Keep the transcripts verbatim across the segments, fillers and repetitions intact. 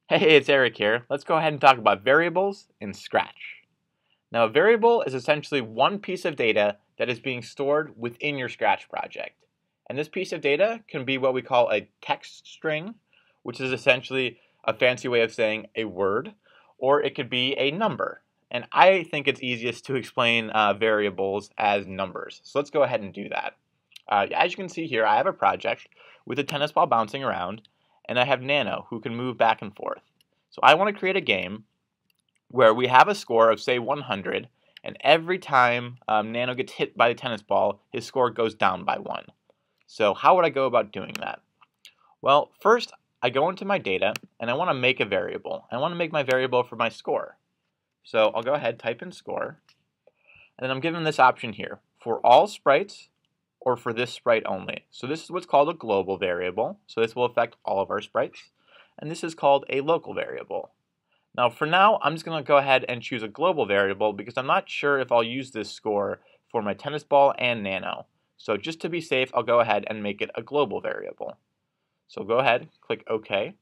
Hey, it's Eric here. Let's go ahead and talk about variables in Scratch. Now, a variable is essentially one piece of data that is being stored within your Scratch project. And this piece of data can be what we call a text string, which is essentially a fancy way of saying a word, or it could be a number. And I think it's easiest to explain uh, variables as numbers. So let's go ahead and do that. Uh, as you can see here, I have a project with a tennis ball bouncing around, and I have Nano, who can move back and forth. So I want to create a game where we have a score of, say, one hundred, and every time um, Nano gets hit by the tennis ball, his score goes down by one. So how would I go about doing that? Well, first, I go into my data, and I want to make a variable. I want to make my variable for my score. So I'll go ahead, type in score, and then I'm given this option here, for all sprites, or for this sprite only. So this is what's called a global variable. So this will affect all of our sprites. And this is called a local variable. Now for now, I'm just going to go ahead and choose a global variable because I'm not sure if I'll use this score for my tennis ball and Nano. So just to be safe, I'll go ahead and make it a global variable. So go ahead, click OK.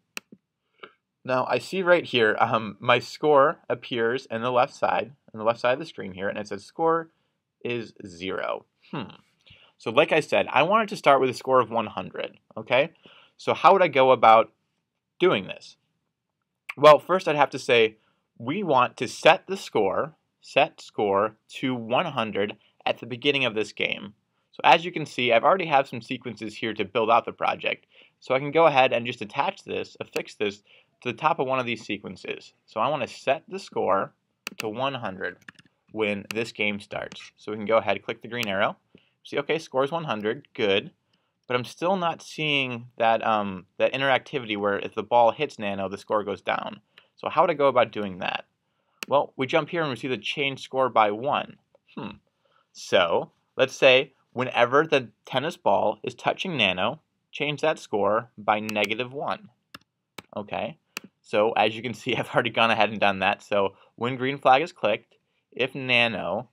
Now I see right here, um, my score appears in the left side, on the left side of the screen here, and it says score is zero. Hmm. So like I said, I wanted to start with a score of one hundred, okay? So how would I go about doing this? Well, first I'd have to say, we want to set the score, set score to one hundred at the beginning of this game. So as you can see, I've already have some sequences here to build out the project. So I can go ahead and just attach this, affix this, to the top of one of these sequences. So I want to set the score to one hundred when this game starts. So we can go ahead, click the green arrow. See, okay, score is one hundred, good, but I'm still not seeing that um, that interactivity where if the ball hits Nano, the score goes down. So how would I go about doing that? Well, we jump here and we see the change score by one. Hmm. So let's say whenever the tennis ball is touching Nano, change that score by negative one. Okay. So as you can see, I've already gone ahead and done that. So when green flag is clicked, if Nano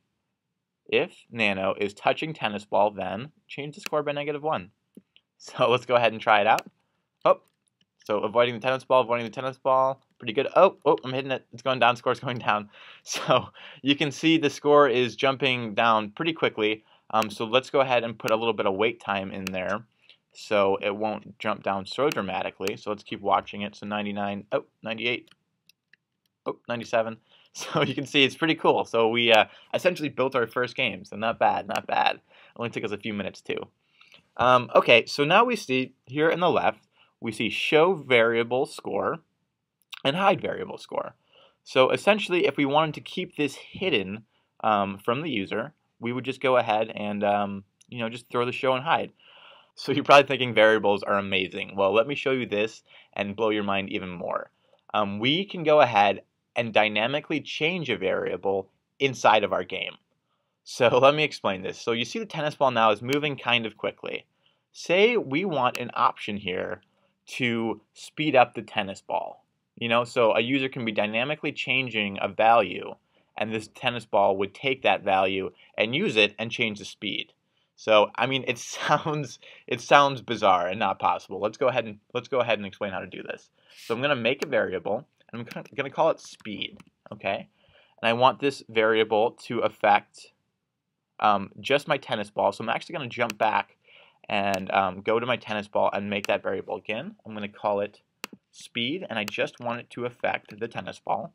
If Nano is touching tennis ball, then change the score by negative one. So let's go ahead and try it out. Oh, so avoiding the tennis ball, avoiding the tennis ball, pretty good. Oh, oh, I'm hitting it. It's going down, score's going down. So you can see the score is jumping down pretty quickly. Um, so let's go ahead and put a little bit of wait time in there so it won't jump down so dramatically. So let's keep watching it. So ninety-nine, oh, ninety-eight, oh, ninety-seven. So you can see it's pretty cool. So we uh, essentially built our first game, so not bad, not bad. It only took us a few minutes too. Um, okay, so now we see here in the left, we see show variable score and hide variable score. So essentially, if we wanted to keep this hidden um, from the user, we would just go ahead and um, you know just throw the show and hide. So you're probably thinking variables are amazing. Well, let me show you this and blow your mind even more. Um, we can go ahead and dynamically change a variable inside of our game. So let me explain this. So you see the tennis ball now is moving kind of quickly. Say we want an option here to speed up the tennis ball. You know, so a user can be dynamically changing a value, and this tennis ball would take that value and use it and change the speed. So I mean, it sounds it sounds bizarre and not possible. Let's go ahead and let's go ahead and explain how to do this. So I'm going to make a variable. I'm going to call it speed, okay? And I want this variable to affect um, just my tennis ball. So I'm actually going to jump back and um, go to my tennis ball and make that variable again. I'm going to call it speed, and I just want it to affect the tennis ball.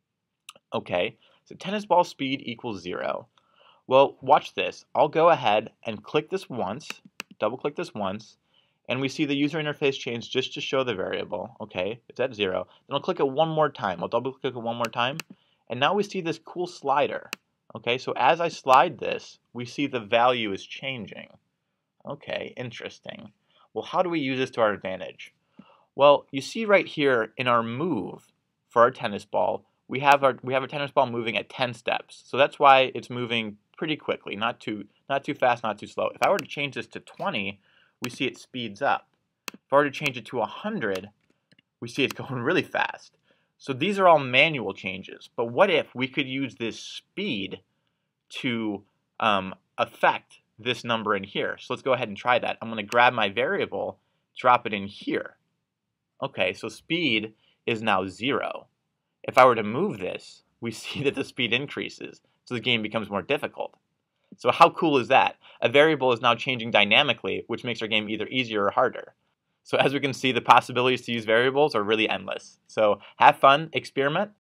Okay, so tennis ball speed equals zero. Well, watch this. I'll go ahead and click this once, double click this once, and we see the user interface change just to show the variable. Okay, it's at zero. Then I'll click it one more time. I'll double click it one more time, and now we see this cool slider. Okay, so as I slide this, we see the value is changing. Okay, interesting. Well, how do we use this to our advantage? Well, you see right here in our move for our tennis ball, we have our we have a tennis ball moving at ten steps. So that's why it's moving pretty quickly, not too not too fast, not too slow. If I were to change this to twenty, we see it speeds up. If I were to change it to one hundred, we see it's going really fast. So these are all manual changes. But what if we could use this speed to um, affect this number in here? So let's go ahead and try that. I'm going to grab my variable, drop it in here. Okay, so speed is now zero. If I were to move this, we see that the speed increases, so the game becomes more difficult. So how cool is that? A variable is now changing dynamically, which makes our game either easier or harder. So as we can see, the possibilities to use variables are really endless. So have fun, experiment,